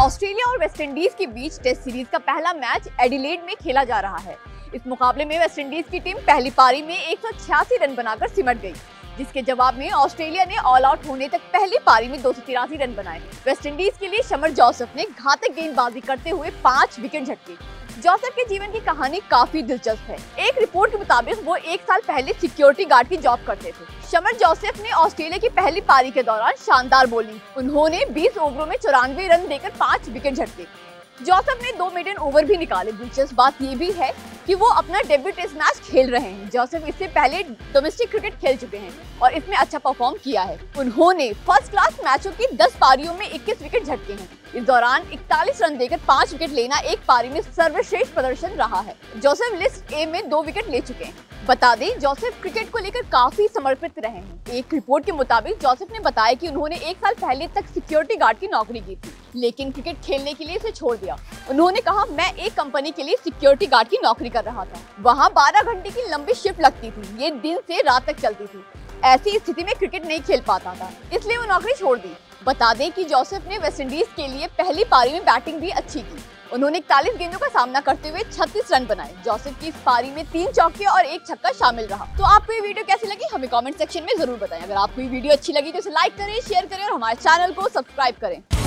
Australia और West Indies के बीच test series का पहला मैच एडिलेड में खेला जा रहा है। इस मुकाबले में वेस्टइंडीज की टीम पहली पारी में 186 रन बनाकर सिमट गई, जिसके जवाब में ऑस्ट्रेलिया ने ऑल आउट होने तक पहली पारी में 283 रन बनाए। वेस्टइंडीज के लिए शमर जोसेफ ने घातक गेंदबाजी करते हुए 5 विकेट झटके। जोसेफ के जीवन की कहानी काफी दिलचस्प है। एक रिपोर्ट के मुताबिक वो 1 साल पहले सिक्योरिटी गार्ड की जॉब करते थे। शमर जोसेफ ने ऑस्ट्रेलिया की पहली पारी के दौरान शानदार बॉलिंग। उन्होंने 20 ओवरों में 94 रन देकर 5 विकेट झटके। जोसेफ ने 2 मेडन ओवर भी निकाले। दिलचस्प बात ये भी है कि वो अपना डेब्यू टेस्ट मैच खेल रहे हैं। जोसेफ इससे पहले डोमेस्टिक क्रिकेट खेल चुके हैं और इसमें अच्छा परफॉर्म किया है। उन्होंने फर्स्ट क्लास मैचों की 10 पारियों में 21 विकेट झटके हैं। इस दौरान 41 रन देकर 5 विकेट लेना एक पारी में सर्वश्रेष्ठ प्रदर्शन रहा है। जोसेफ लिस्ट ए में 2 विकेट ले चुके हैं। बता दें, जोसेफ क्रिकेट को लेकर काफी समर्पित रहे हैं। एक रिपोर्ट के मुताबिक जोसेफ ने बताया कि उन्होंने 1 साल पहले तक सिक्योरिटी गार्ड की नौकरी की थी, लेकिन क्रिकेट खेलने के लिए इसे छोड़ दिया। उन्होंने कहा, मैं एक कंपनी के लिए सिक्योरिटी गार्ड की नौकरी कर रहा था। वहाँ 12 घंटे की लंबी शिफ्ट लगती थी। ये दिन से रात तक चलती थी। ऐसी स्थिति में क्रिकेट नहीं खेल पाता था, इसलिए वो नौकरी छोड़ दी। बता दें कि जोसेफ ने वेस्टइंडीज के लिए पहली पारी में बैटिंग भी अच्छी की। उन्होंने 41 गेंदों का सामना करते हुए 36 रन बनाए। जोसेफ की इस पारी में 3 चौके और 1 छक्का शामिल रहा। तो आपको ये वीडियो कैसी लगी हमें कमेंट सेक्शन में जरूर बताएं। अगर आपको ये वीडियो अच्छी लगी तो इसे लाइक करें, शेयर करें और हमारे चैनल को सब्सक्राइब करें।